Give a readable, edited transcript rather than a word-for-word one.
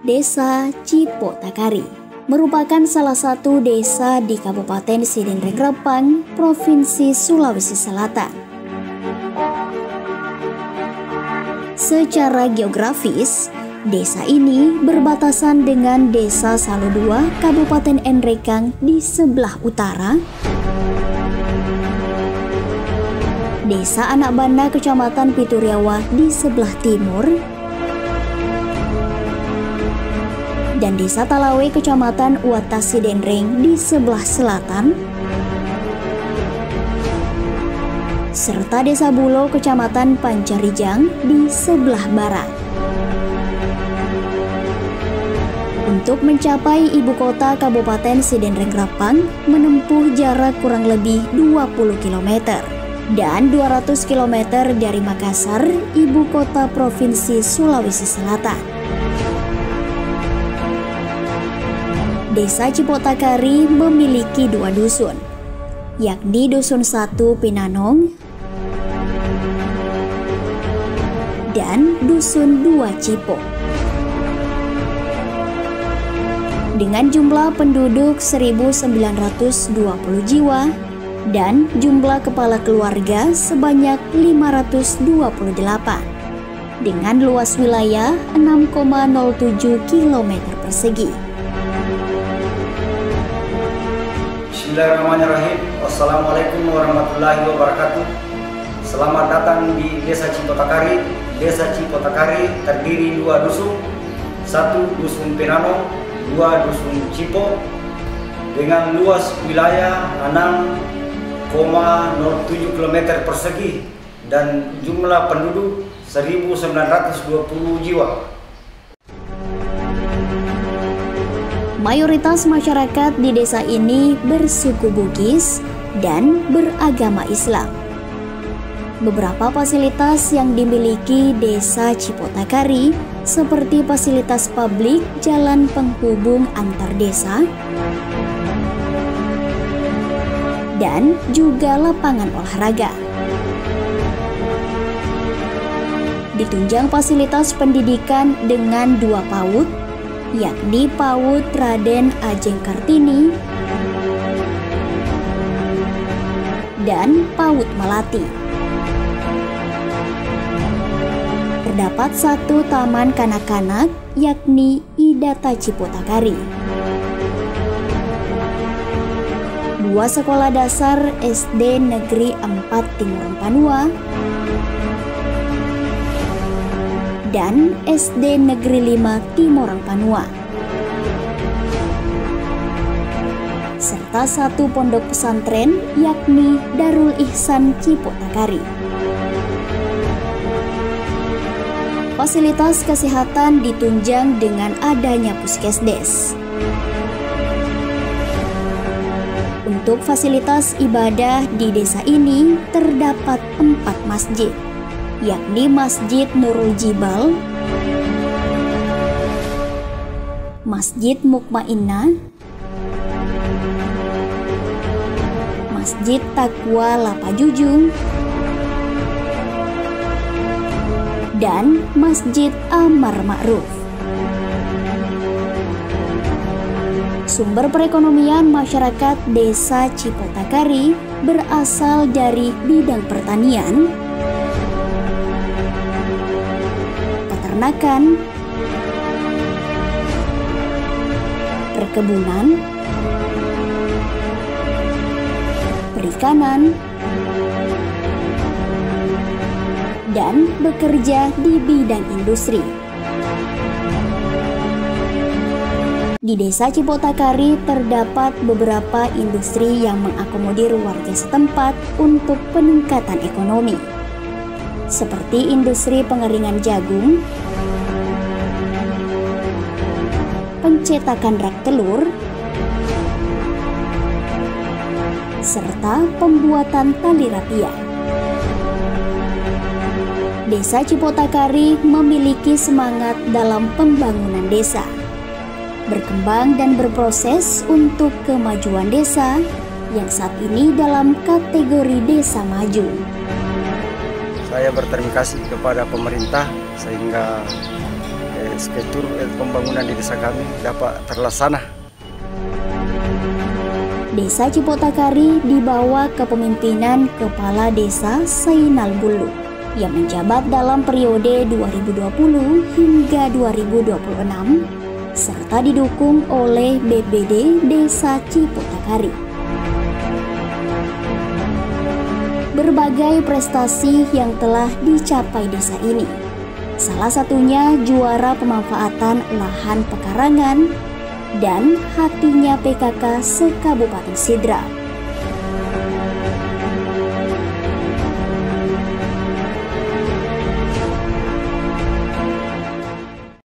Desa Cipotakari merupakan salah satu desa di Kabupaten Sidinreng Repang, Provinsi Sulawesi Selatan. Secara geografis, desa ini berbatasan dengan Desa Salu II, Kabupaten Enrekang di sebelah utara, Desa Anak Banda, Kecamatan Pituriawa di sebelah timur, dan Desa Talawe, Kecamatan Uatas Sidinreng di sebelah selatan, serta Desa Bulo, Kecamatan Pancarijang di sebelah barat. Untuk mencapai ibu kota Kabupaten Sidinreng Repang menempuh jarak kurang lebih 20 km dan 200 km dari Makassar, ibu kota Provinsi Sulawesi Selatan. Desa Cipotakari memiliki 2 dusun, yakni Dusun 1 Pinanong dan Dusun 2 Cipo. Dengan jumlah penduduk 1.920 jiwa dan jumlah kepala keluarga sebanyak 528 dengan luas wilayah 6,07 km persegi. Bismillahirrahmanirrahim. Assalamualaikum warahmatullahi wabarakatuh. Selamat datang di Desa Cipotakari. Desa Cipotakari terdiri 2 dusun, 1 dusun Pinanong, 2 dusun Cipo, dengan luas wilayah 6,07 km persegi dan jumlah penduduk 1.920 jiwa. Mayoritas masyarakat di desa ini bersuku Bugis dan beragama Islam. Beberapa fasilitas yang dimiliki Desa Cipotakari seperti fasilitas publik, jalan penghubung antar desa, dan juga lapangan olahraga. Ditunjang fasilitas pendidikan dengan 2 PAUD, yakni PAUD Raden Ajeng Kartini dan PAUD Melati. Terdapat 1 taman kanak-kanak, yakni Idata Cipotakari. 2 sekolah dasar SD Negeri 4 Timur Rempanua dan SD Negeri 5 Timur Rempanua, serta 1 pondok pesantren yakni Darul Ihsan Cipotakari. Fasilitas kesehatan ditunjang dengan adanya puskesdes. Untuk fasilitas ibadah di desa ini terdapat 4 masjid, yakni Masjid Nurul Jibal, Masjid Mukmainnah, Masjid Taqwa Lapajujung, dan Masjid Amar Ma'ruf. Sumber perekonomian masyarakat Desa Cipotakari berasal dari bidang pertanian, peternakan, perkebunan, perikanan, dan bekerja di bidang industri. Di Desa Cipotakari terdapat beberapa industri yang mengakomodir warga setempat untuk peningkatan ekonomi, seperti industri pengeringan jagung, pencetakan rak telur, serta pembuatan tali rapia. Desa Cipotakari memiliki semangat dalam pembangunan desa, berkembang dan berproses untuk kemajuan desa yang saat ini dalam kategori desa maju. Saya berterima kasih kepada pemerintah sehingga struktur pembangunan di desa kami dapat terlaksana. Desa Cipotakari di bawah kepemimpinan Kepala Desa Sainal Bulu yang menjabat dalam periode 2020 hingga 2026 serta didukung oleh BPD Desa Cipotakari. Berbagai prestasi yang telah dicapai desa ini, salah satunya juara pemanfaatan lahan pekarangan dan hatinya PKK se-Kabupaten Sidra.